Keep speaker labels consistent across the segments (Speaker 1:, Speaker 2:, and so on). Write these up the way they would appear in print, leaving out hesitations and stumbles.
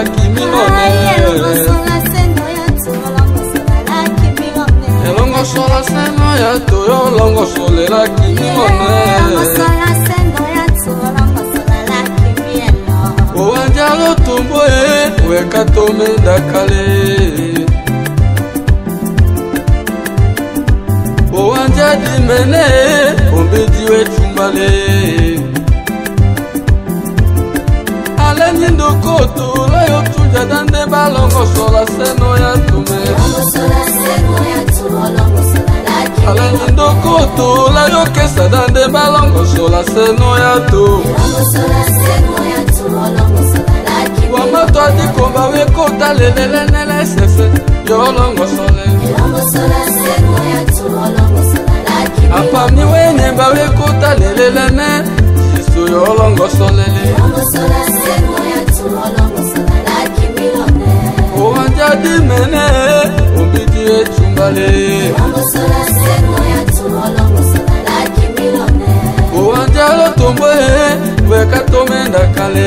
Speaker 1: kimilone elongo sola seno ya to yo longo solela kimilone owanjalo tumbo weka tomenda kale owanja dimene ombidiwe chumbale ale nindokoto la yo tuja dande balongo sola seno ya tume ale nindokoto la yo kesa dande balongo sola seno ya tu wamato adikomba wekota lelele sefe yo longo sole apami wenye ba wekota lelele jiso yo longo solele owanja dimene obidi echumbale owanja lotombo weka tomenda kale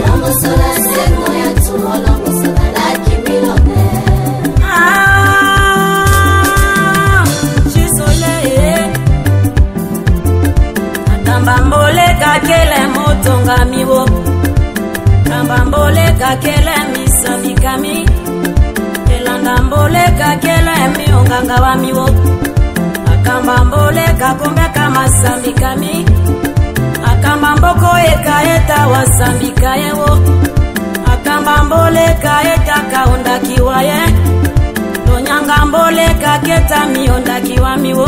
Speaker 2: Kambambole kakele motonga miwo Kambambole kakele misamikami Elandambole kakele mionganga wa miwo Akambambole kakombe kama samikami Akambamboko eka eta wasambika yewo Akambambole kaeta kaonda kiwaye Tonyangambole kaketa mionda kiwa miwo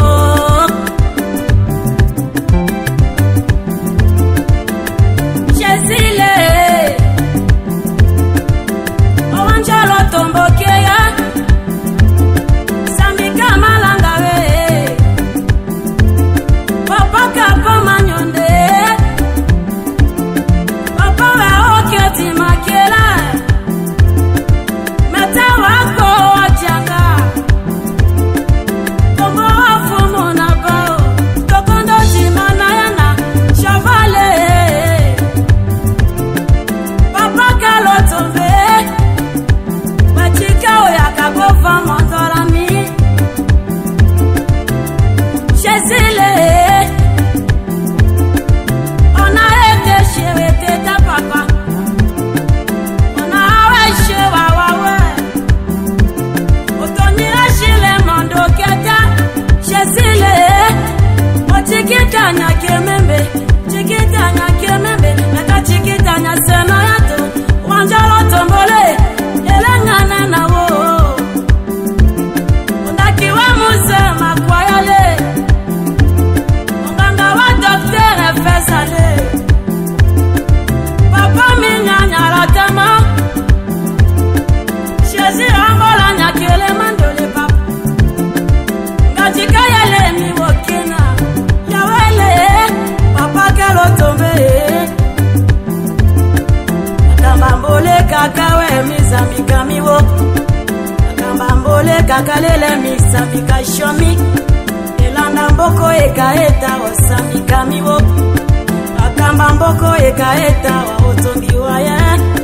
Speaker 2: Kakalele misambika shomi Elanda mboko eka eta wasamika miwo Akamba mboko eka eta wa otombi waya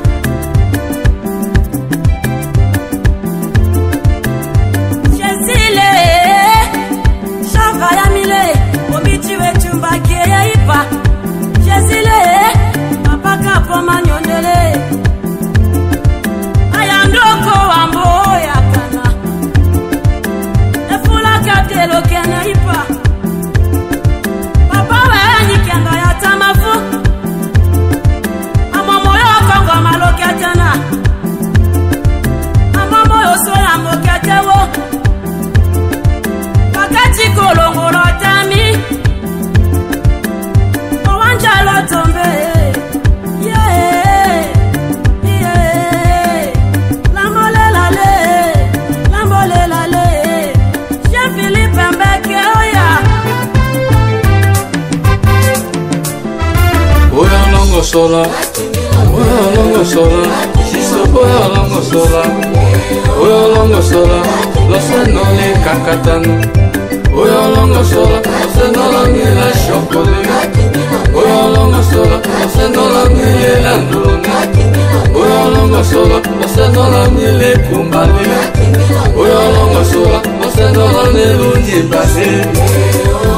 Speaker 2: Shezile Shava ya mile Omiti wechumba kia ipa Shezile Papaka poma nyondele Ayandoko wamboya Lo que na ipa Papa we ni kanga ya tamafu Amamo yo kongo maloke tena Amamo yo so ya moke tewo Pakati kolongoro tami Owanja lo tombe
Speaker 1: sola, longo sola, jiso oya longo sola, los senole kakatan, oya longo sola, los senola mila chocolate, oya longo sola, los senola mila ndone, oya longo sola. kumbali Oyo longo sola Osendolo nelungi basi